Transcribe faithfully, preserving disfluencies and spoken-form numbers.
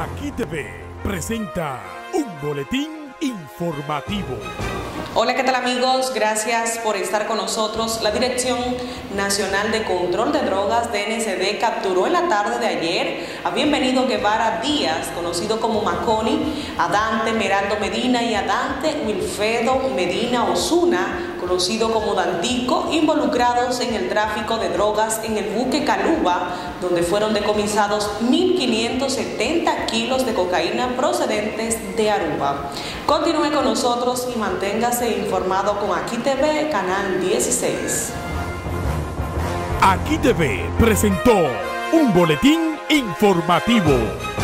Aquí T V presenta un boletín informativo. Hola, ¿qué tal amigos? Gracias por estar con nosotros. La Dirección Nacional de Control de Drogas, D N C D, capturó en la tarde de ayer a Bienvenido Guevara Díaz, conocido como Maconi, a Dante Meraldo Medina y a Dante Wilfredo Medina Osuna, conocido como Dantico, involucrados en el tráfico de drogas en el buque Caluba, donde fueron decomisados mil quinientos setenta kilos de cocaína procedentes de Aruba. Continúe con nosotros y manténgase informado con Aquí T V, canal dieciséis. Aquí T V presentó un boletín informativo.